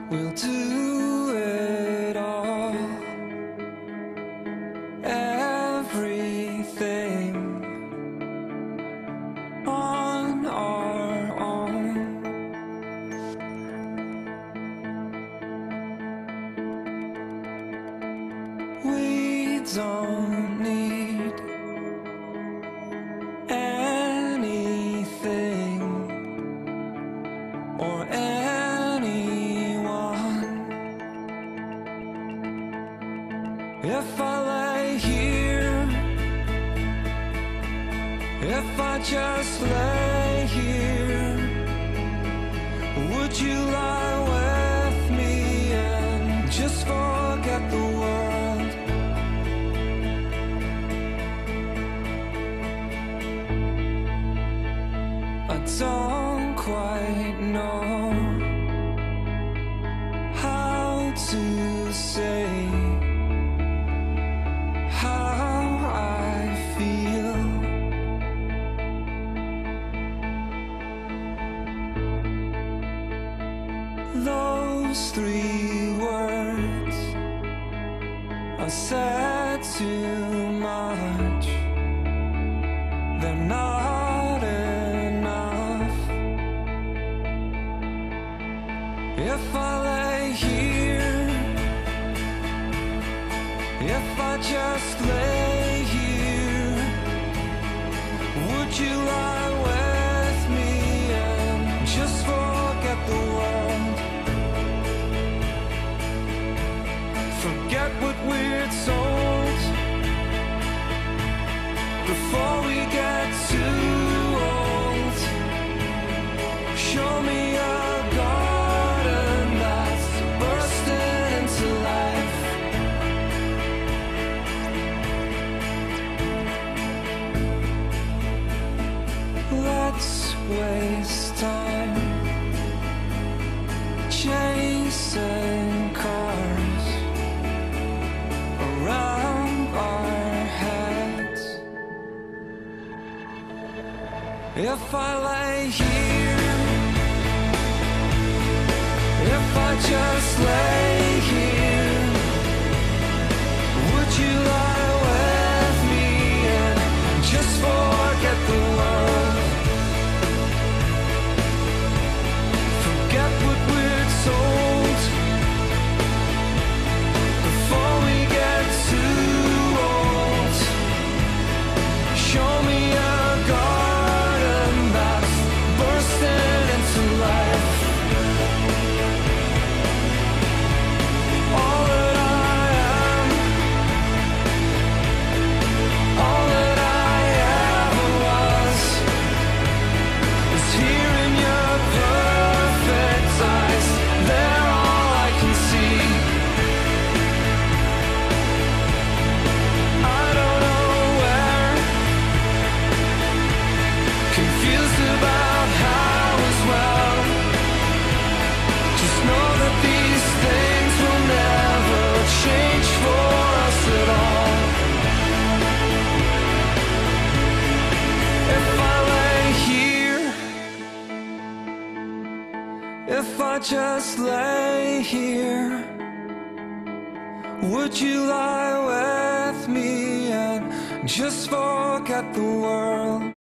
We'll do it all, everything on our own. We don't need anything or if I lay here, if I just lay here, would you lie with me and just forget the world? I don't quite know how to say those three words are said too much. They're not enough. If I lay here, if I just lay here, would you lie with me and just forget the world? Forget what we're told before we get too old. Show me a garden that's bursting into life. Let's waste time chasing cars around our heads. If I lay here, if I just lay here, would you lie with me and just forget the world? Forget what we're told before we get too old. Show me a garden that's bursting into life. All that I am, all that I ever was, is here in your perfect eyes. They're all I can see. I don't know where, confused about how as well. Just know that these things will never change for us at all. If I lay here, if I just lay here, would you lie with me and just forget the world?